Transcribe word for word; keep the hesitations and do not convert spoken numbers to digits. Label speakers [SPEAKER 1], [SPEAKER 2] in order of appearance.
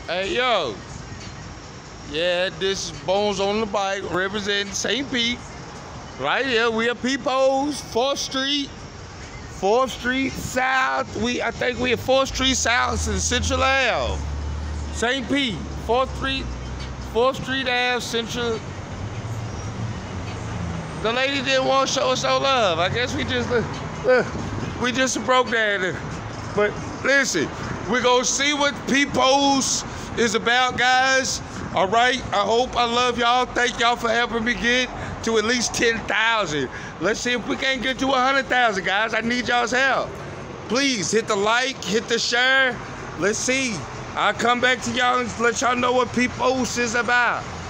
[SPEAKER 1] Hey, yo. Yeah, this is Bones on the Bike representing Saint Pete. Right here, we are Pipos, fourth Street. fourth Street South. We, I think we are fourth Street South in Central Ave. Saint Pete, fourth Street, fourth Street Ave, Central. The lady didn't want to show us no love. I guess we just, uh, we just broke that. But listen, we're gonna see what Pipos is about, guys. All right, I hope I love y'all. Thank y'all for helping me get to at least ten thousand. Let's see if we can't get to one hundred thousand, guys. I need y'all's help. Please hit the like, hit the share. Let's see. I'll come back to y'all and let y'all know what Pipos is about.